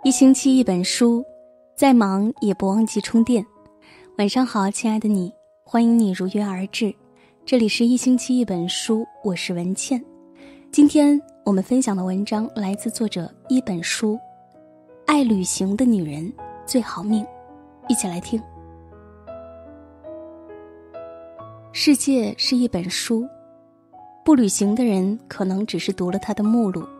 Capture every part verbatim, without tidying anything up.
一星期一本书，再忙也不忘记充电。晚上好，亲爱的你，欢迎你如约而至。这里是一星期一本书，我是文倩。今天我们分享的文章来自作者一本书，爱旅行的女人最好命。一起来听。世界是一本书，不旅行的人可能只是读了它的目录。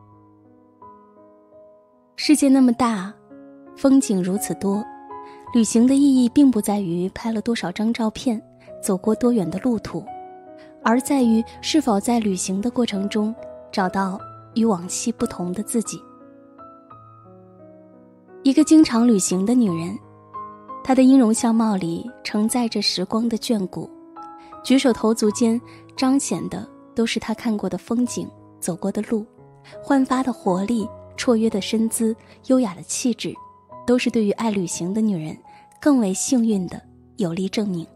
世界那么大，风景如此多，旅行的意义并不在于拍了多少张照片，走过多远的路途，而在于是否在旅行的过程中找到与往昔不同的自己。一个经常旅行的女人，她的音容相貌里承载着时光的眷顾，举手投足间彰显的都是她看过的风景，走过的路，焕发的活力，绰约的身姿，优雅的气质，都是对于爱旅行的女人更为幸运的有力证明。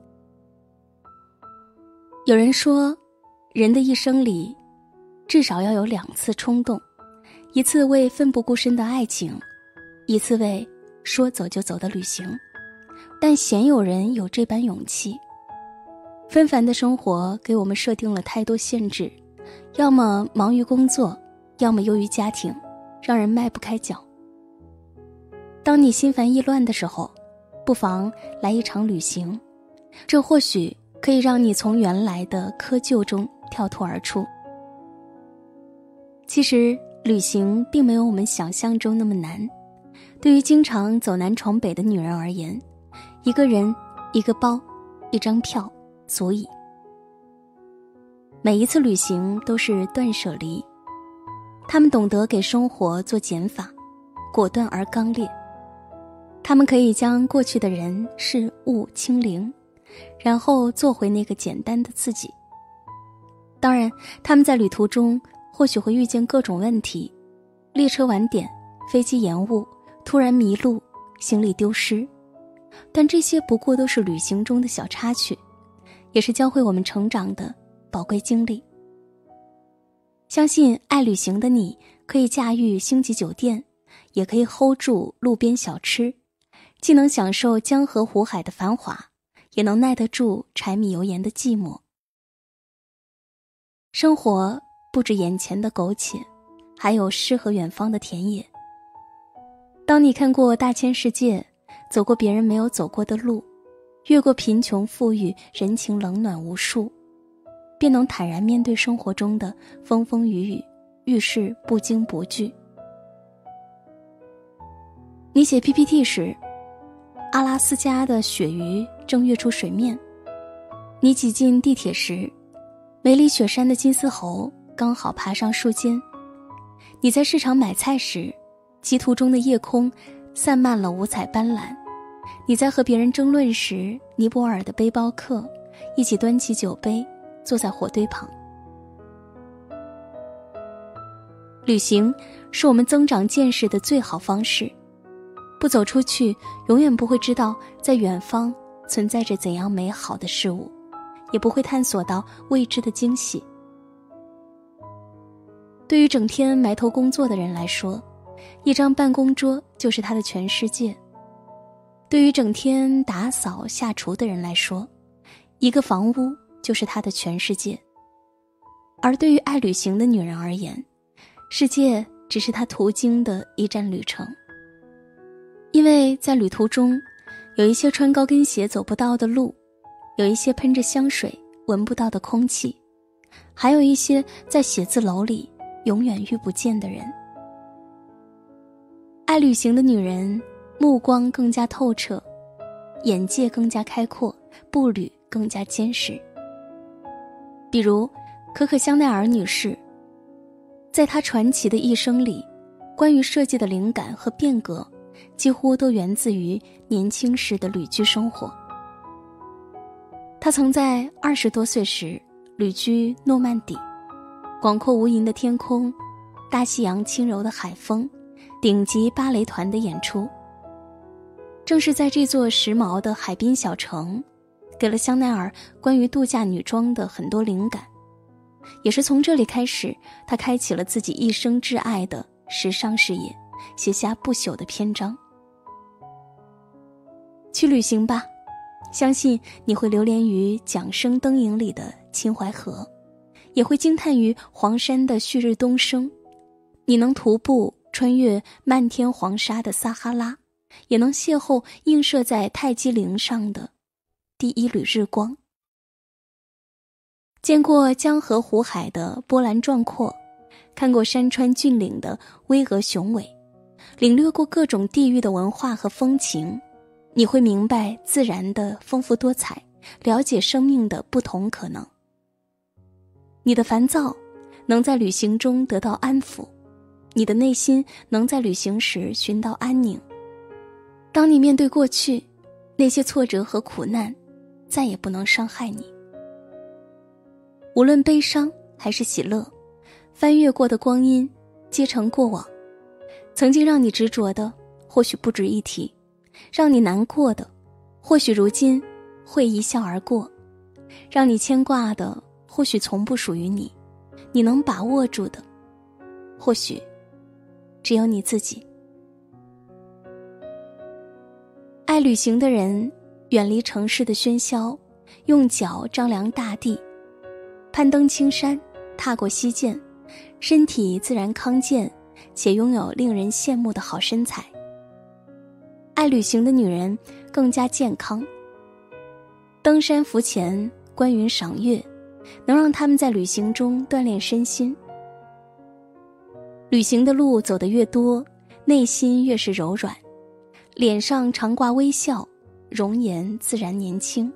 有人说，人的一生里至少要有两次冲动，一次为奋不顾身的爱情，一次为说走就走的旅行，但鲜有人有这般勇气。纷繁的生活给我们设定了太多限制，要么忙于工作，要么忧于家庭，让人迈不开脚。当你心烦意乱的时候，不妨来一场旅行，这或许可以让你从原来的窠臼中跳脱而出。其实旅行并没有我们想象中那么难，对于经常走南闯北的女人而言，一个人，一个包，一张票足矣。每一次旅行都是断舍离，他们懂得给生活做减法，果断而刚烈。他们可以将过去的人事物清零，然后做回那个简单的自己。当然，他们在旅途中或许会遇见各种问题，列车晚点，飞机延误，突然迷路，行李丢失，但这些不过都是旅行中的小插曲，也是教会我们成长的宝贵经历。相信爱旅行的你可以驾驭星级酒店，也可以 hold 住路边小吃，既能享受江河湖海的繁华，也能耐得住柴米油盐的寂寞。生活不止眼前的苟且，还有诗和远方的田野。当你看过大千世界，走过别人没有走过的路，越过贫穷富裕，人情冷暖无数，便能坦然面对生活中的风风雨雨，遇事不惊不惧。你写 P P T 时，阿拉斯加的鳕鱼正跃出水面；你挤进地铁时，梅里雪山的金丝猴刚好爬上树尖；你在市场买菜时，歧途中的夜空散漫了五彩斑斓；你在和别人争论时，尼泊尔的背包客一起端起酒杯，坐在火堆旁。旅行是我们增长见识的最好方式，不走出去，永远不会知道在远方存在着怎样美好的事物，也不会探索到未知的惊喜。对于整天埋头工作的人来说，一张办公桌就是他的全世界；对于整天打扫下厨的人来说，一个房屋就是他的全世界。而对于爱旅行的女人而言，世界只是她途经的一站旅程。因为在旅途中，有一些穿高跟鞋走不到的路，有一些喷着香水闻不到的空气，还有一些在写字楼里永远遇不见的人。爱旅行的女人，目光更加透彻，眼界更加开阔，步履更加坚实。比如可可香奈儿女士，在她传奇的一生里，关于设计的灵感和变革几乎都源自于年轻时的旅居生活。她曾在二十多岁时旅居诺曼底，广阔无垠的天空，大西洋轻柔的海风，顶级芭蕾团的演出。正是在这座时髦的海滨小城，给了香奈儿关于度假女装的很多灵感，也是从这里开始，她开启了自己一生挚爱的时尚事业， 写下不朽的篇章。去旅行吧，相信你会流连于桨声灯影里的秦淮河，也会惊叹于黄山的旭日东升。你能徒步穿越漫天黄沙的撒哈拉，也能邂逅映射在泰姬陵上的第一缕日光。见过江河湖海的波澜壮阔，看过山川峻岭的巍峨雄伟，领略过各种地域的文化和风情，你会明白自然的丰富多彩，了解生命的不同可能。你的烦躁能在旅行中得到安抚，你的内心能在旅行时寻到安宁。当你面对过去，那些挫折和苦难再也不能伤害你。无论悲伤还是喜乐，翻越过的光阴皆成过往。曾经让你执着的或许不值一提，让你难过的或许如今会一笑而过，让你牵挂的或许从不属于你，你能把握住的或许只有你自己。爱旅行的人远离城市的喧嚣，用脚丈量大地，攀登青山，踏过溪涧，身体自然康健，且拥有令人羡慕的好身材。爱旅行的女人更加健康，登山浮潜，观云赏月，能让她们在旅行中锻炼身心。旅行的路走得越多，内心越是柔软，脸上常挂微笑，容颜自然年轻。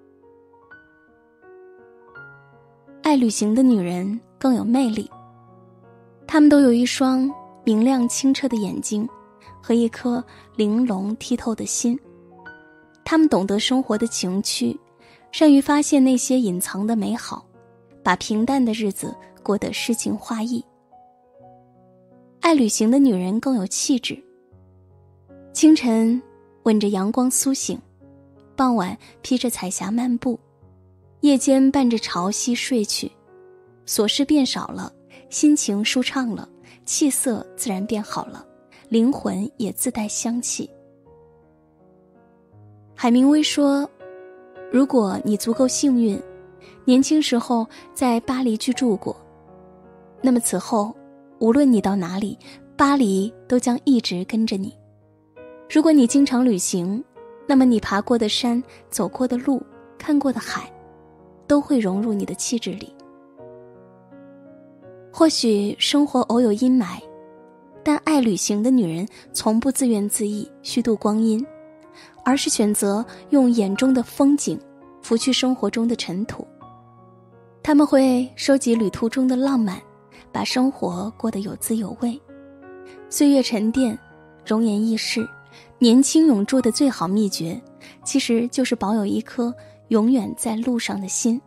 爱旅行的女人更有魅力，她们都有一双明亮清澈的眼睛和一颗玲珑剔透的心。她们懂得生活的情趣，善于发现那些隐藏的美好，把平淡的日子过得诗情画意。爱旅行的女人更有气质，清晨吻着阳光苏醒，傍晚披着彩霞漫步，夜间伴着潮汐睡去。琐事变少了，心情舒畅了，气色自然变好了，灵魂也自带香气。海明威说，如果你足够幸运，年轻时候在巴黎居住过，那么此后无论你到哪里，巴黎都将一直跟着你。如果你经常旅行，那么你爬过的山，走过的路，看过的海，都会融入你的气质里。或许生活偶有阴霾，但爱旅行的女人从不自怨自艾虚度光阴，而是选择用眼中的风景拂去生活中的尘土。她们会收集旅途中的浪漫，把生活过得有滋有味。岁月沉淀，容颜易逝，年轻永驻的最好秘诀，其实就是保有一颗永远在路上的心。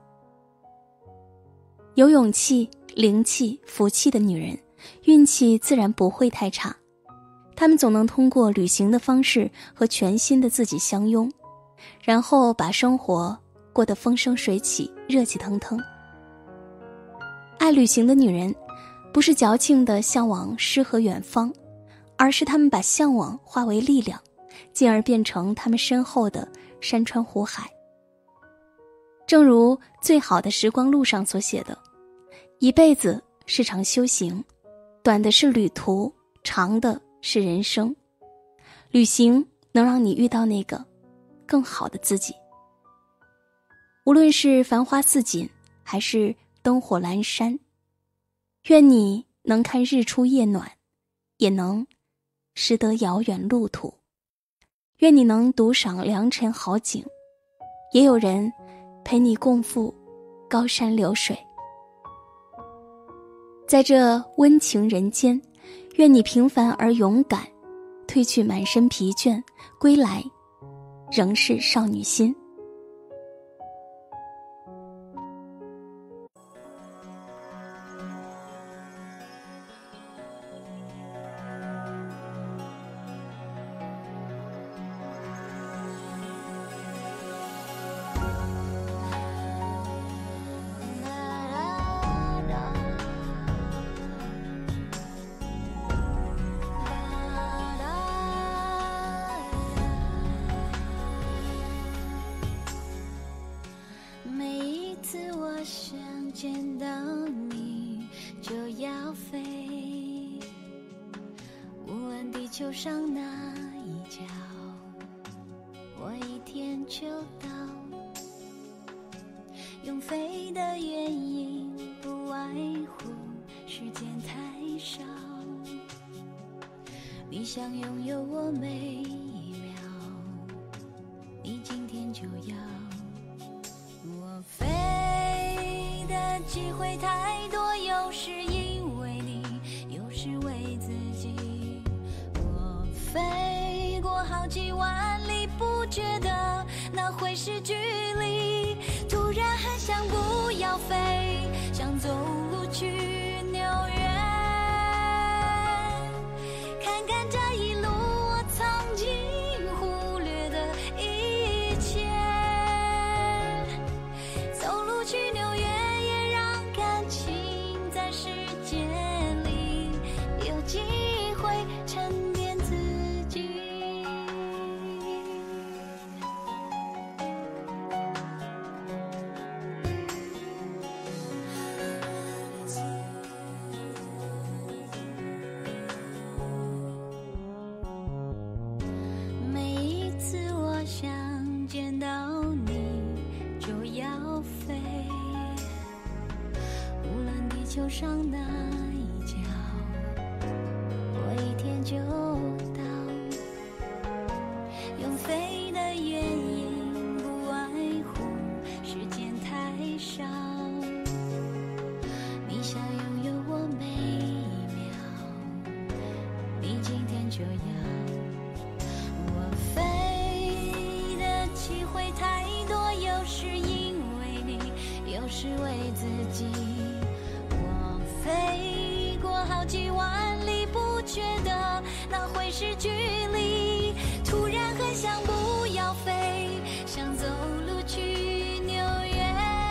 有勇气、灵气、福气的女人，运气自然不会太差。她们总能通过旅行的方式和全新的自己相拥，然后把生活过得风生水起，热气腾腾。爱旅行的女人不是矫情地向往诗和远方，而是她们把向往化为力量，进而变成她们身后的山川湖海。正如最好的时光路上所写的，一辈子是场修行，短的是旅途，长的是人生。旅行能让你遇到那个更好的自己。无论是繁花似锦，还是灯火阑珊，愿你能看日出夜暖，也能识得遥远路途。愿你能独赏良辰好景，也有人陪你共赴高山流水。在这温情人间，愿你平凡而勇敢，褪去满身疲倦，归来仍是少女心。 见到你就要飞，无论地球上哪一角，我一天就到。用飞的原因不外乎时间太少，你想拥有我每一秒，你今天就要。我飞的机会太多，有时因为你，有时为自己。我飞过好几万里，不觉得那会是距离，突然很想不要飞，想走路去纽约，看看这一路我曾经忽略的一切。走路去纽约，也让感情在时间里有机会沉淀自己。每一次我想见到你就要飞，无论地球上哪一角，我一天就到。用飞的原因不外乎时间太少，你想拥有我每一秒，你今天就要。我飞的机会太多，有时因为你，有时为自己。我飞过好几万里，不觉得那会是距离，突然很想不要飞，想走路去纽约，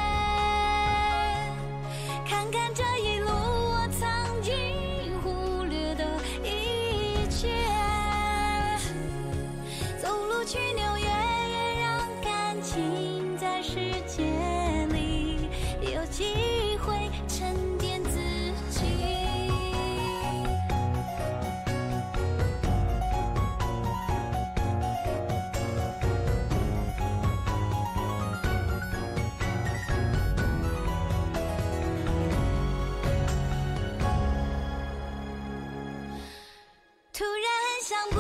看看这一路我曾经忽略的一切。走路去纽约，也让感情在时间里有机会沉淀自己。突然很想不